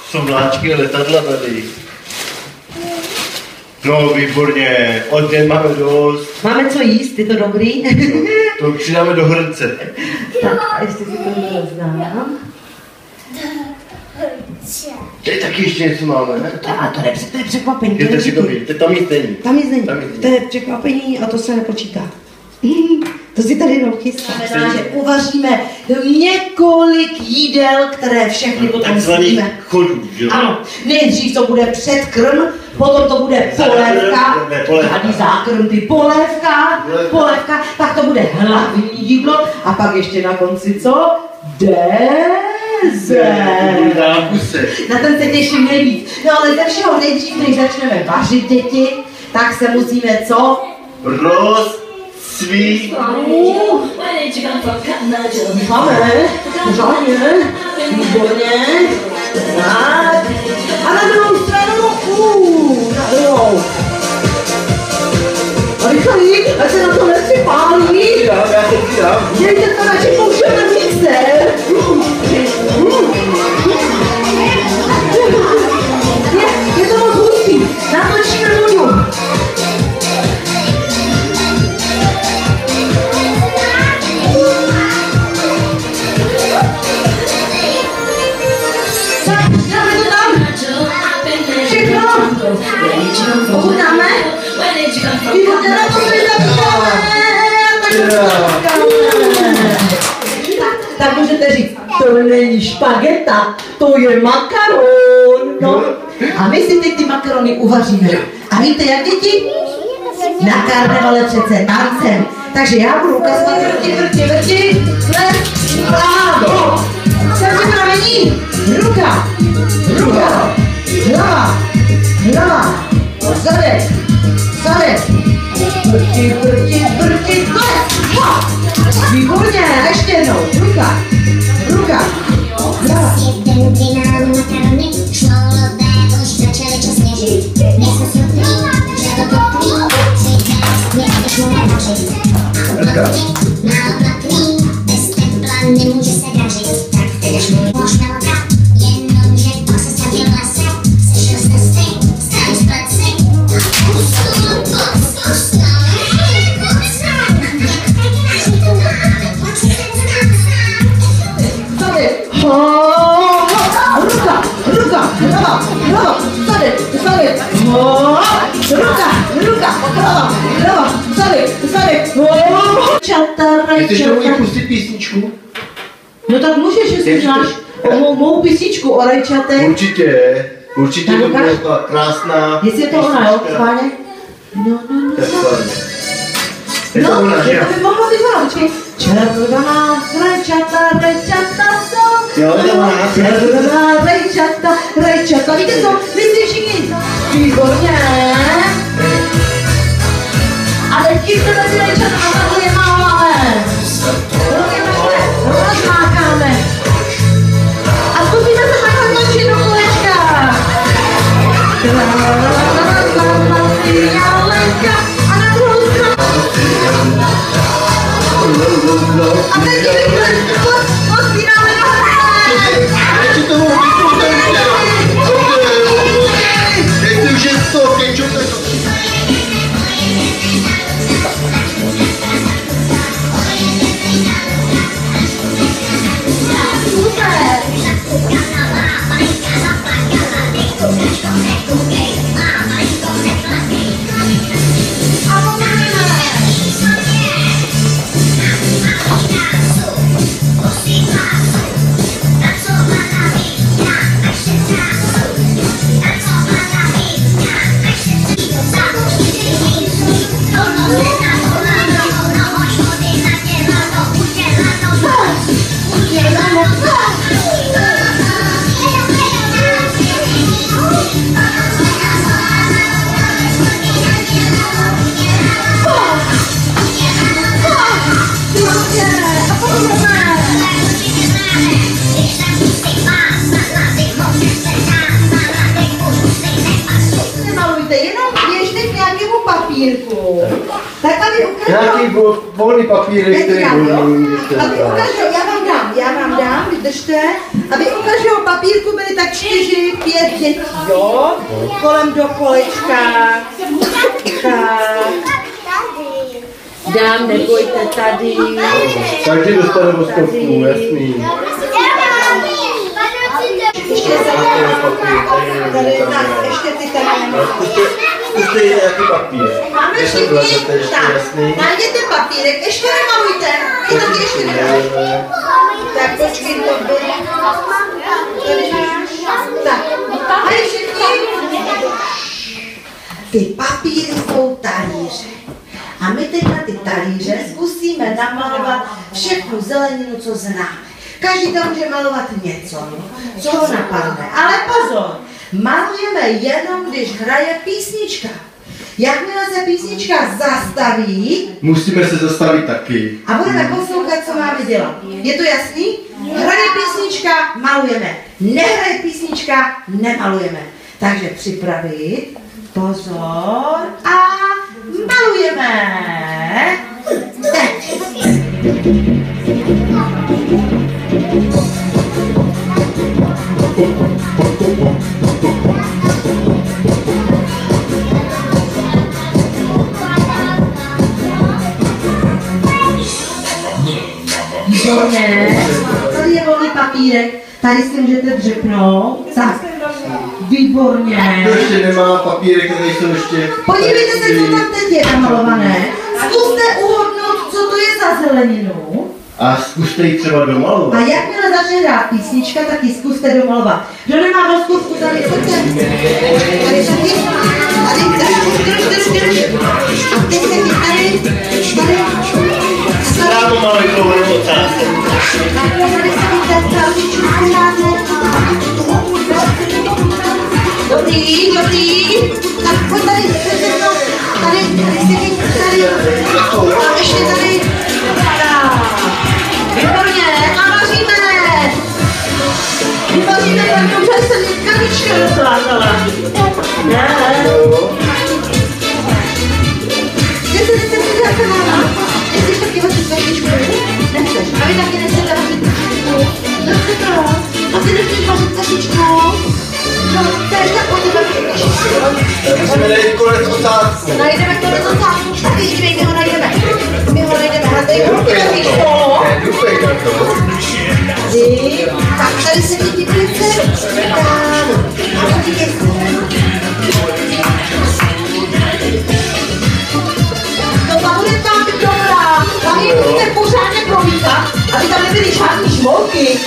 Jsou vláčky letadla tady. No, výborně. Odměn máme dost. Máme co jíst, je to dobrý? To přidáme do hrnce. Tak a ještě si to rozdám. Tady taky ještě něco máme, ne? To je překvapení. Je to dobrý, tam nic není. Tam nic není. To je překvapení a to se nepočítá. To si tady jenom chystá. Znamená, že uvaříme několik jídel, které všechny potom sníme. Chodů, že jo? Ano, nejdřív to bude předkrm, potom to bude polévka, žádný zákrm, ty polévka, pak to bude hlavní jídlo a pak ještě na konci co? Dezert. Na ten se těším nejvíc. No ale ze všeho nejdřív, než začneme vařit, děti, tak se musíme co? Máme, pořádně, výborně, tak, a na druhou stranu, na druhou. A rychleji, ať se na to nepřipálí. Já to přidám. Mějte to radši použít na mixer. Je to moc hustý, natočíme vodu. Ochutnáme? Výborně, na to se tak můžete říct, to není špageta, to je makaron. No. A my si teď ty makarony uvaříme. A víte jak, děti? Na karnevale přece tancem. Takže já budu ukazovat vrti. Bravo. Jsem připravení. Ruka. Hlava. Zadek. Vrti. Výborně, ještě jednou. Ruka. Hlava. Nemůže se dařit, tak teď možná jenom, že to se stavil lese, sešel jste si, stali z pleci, Chceš tomu i pustit písničku? No tak můžeš, jestli znáš mou písničku o rajčatech. Určitě to bude krásná. Jestli je to ona, jo, schválně? No. Je to ona, že jo? To by mohlo být ona, počkej. Červená rajčata jsou. Jo, je to ona. Červená rajčata. Víte co? Vy si všichni. Výborně. Ale ti se tady rajčata takhle je máme. Rozmákáme. A zkusíme se takhle točit do kolečka. A na druhou stranu. A teď odpínáme nohou. Nechci tomu nechci už jen to, kečup, tak to. Tak tady ukážu. Nějaký volný papírek, který volný. Tady ukážu, já vám dám, držte, aby u každého papírku byly tak 4, 5 dětí, jo? Kolem do kolečka. Tak. Dám, nebojte tady. Každý dostane do stovku, jasný. Ještě tady, tak, ještě ty tady. Zkuste nějaký papír. Máme všichni, tak, najděte papírek, ještě nemalujte, je taky ještě nemalujte. Tak počkej, to bude. Tady máš. Tak, a všichni. Ty papíry jsou talíře. A my teď na ty talíře zkusíme namalovat všechnu zeleninu, co známe. Každý tam může malovat něco, co ho napadne. Ale pozor, malujeme jenom, když hraje písnička. Jakmile se písnička zastaví, musíme se zastavit taky. A budeme poslouchat, co máme dělat. Je to jasný? Hraje písnička, malujeme. Nehraje písnička, nemalujeme. Takže připravit, pozor a malujeme. Teď. Výborně. Tady je volný papírek. Tady si můžete dřepnout. Tak. Výborně. To ještě nemá papírek, který jsou ještě... Podívejte se, co tam teď je namalované. Zkuste uhodnout, co to je za zeleninu. A zkuste ji třeba domalovat. A jakmile začne hrát písnička, tak ji zkuste domalovat. Kdo nemá voskůvku, tady pojďte. Tady taky. Drž. A teď taky tady. Právo maluj tohle ocásek. Tady se víte, celčičku dáte. Dobrý. Tak pojď tady sedí, tady. A ještě tady. Výborně, a vaříme, tak dobře se mi kanička rozvázala. Nechcete se máma? Nechceš taky vařit kašičku? Nechceš. A vy taky nechcete vařit kašičku? Nechcete. A ty nechceš vařit kašičku? No, teď tak pojďme vařit kašičku. Musíme najít konec ocásku. Najdeme konec ocásku. Tady dívejte, ho najdeme. My ho najdeme. A tady ho kašičku. Tak tady se ti píce. No ta bude tam dobrá. Tam ji musíte pořádně promítat, aby tam nebyly žádný šmolky.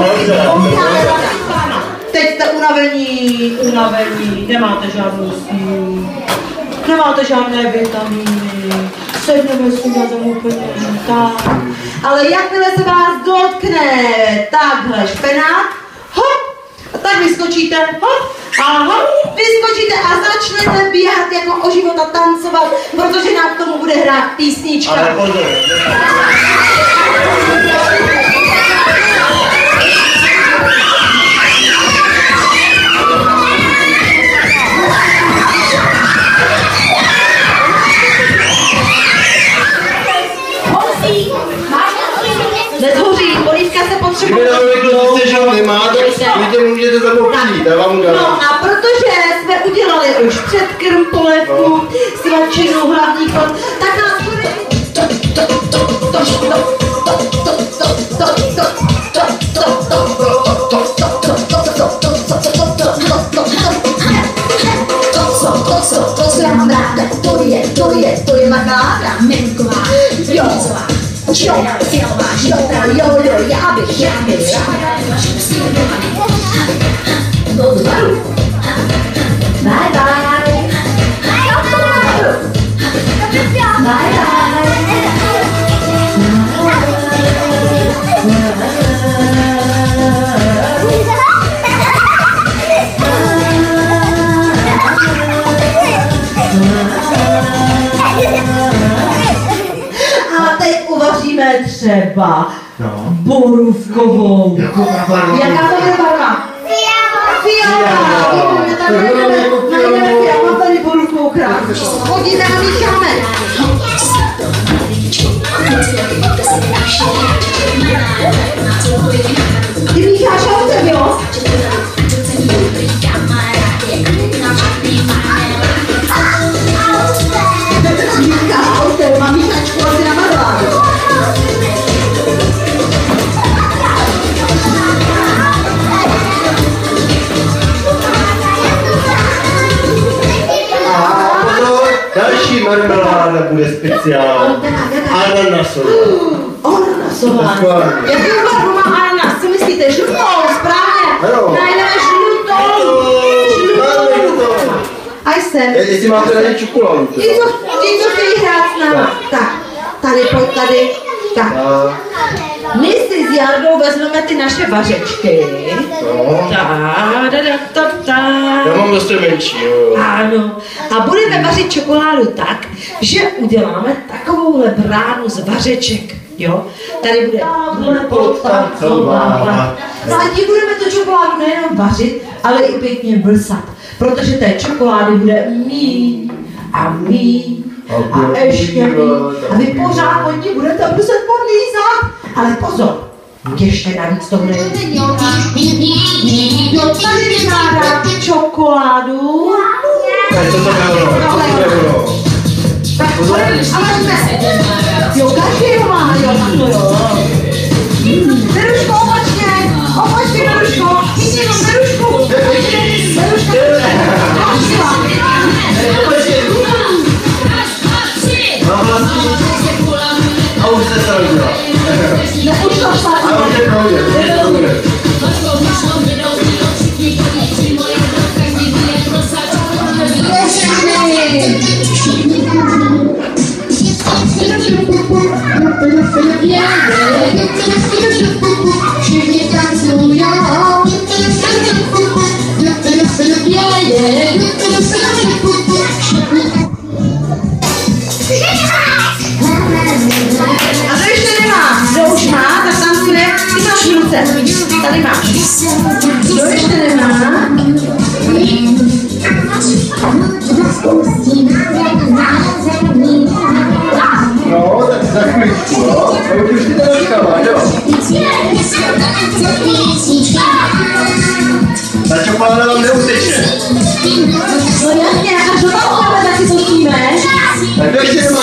Teď jste unavení, nemáte žádnou sílu, nemáte žádné vitamíny, sedneme si na zem úplně tak. Ale jakmile se vás dotkne takhle špenát, hop, a tak vyskočíte, hop, a hop, vyskočíte a začnete běhat jako o život a tancovat, protože nám k tomu bude hrát písnička. Ale pozor. Nezhoří, polívka se potřebuje. Kdyby že ho nemáte, můžete za mnou přijít, já vám udělám. No a protože jsme udělali už předkrm, polévku, svačinu, hlavní chod, tak nás bude... To, co já mám ráda, to je marmeláda, menková, jocová. Silová, štotra, jo, já bych ráda. Do dvaru. Bye bye. A teď uvaříme třeba borůvkovou. Jaká to je barva? Fialová. Najdeme fialovou, tady borůvkovou krásku. Hodíme a mícháme. marmeláda bude speciální. Ananasová. Ananasová. Jaký barvu má ananas? Co myslíte? Žlutou, správně. Ano. Najdeme žlutou. A jsem. Jestli máte tady čokoládu. Ti, co chtějí hrát s náma. Tak, tady, pojď tady. Tak. My si s Jardou vezmeme ty naše vařečky. No. Já mám zase menší, jo. Ano. A budeme vařit čokoládu tak, že uděláme takovouhle bránu z vařeček. Jo? Tady bude potancovávat. No a tím budeme tu čokoládu nejenom vařit, ale i pěkně blsat. Protože té čokolády bude mít a mít a ještě mít. A vy pořád od ní budete muset podlízat. Ale pozor, ještě navíc to bude. Tady vykládá čokoládu. Co to bylo? Tak ale jo, každý ho má, jo, tak to jo. Beruško, opačně, Beruško, chytně jenom Berušku. A už se srodila. Už to špatně. A už je projde. Všichni tancujou. A to ještě nemá. Kdo už má, tak tam bude. Ty máš v ruce. Tady máš. Kdo ještě nemá? No, tak za chvíličku, no. A už ty to dočkala, jo? Ta čokoláda vám neuteče. No jasně, až do toho taky pustíme. Tak to ještě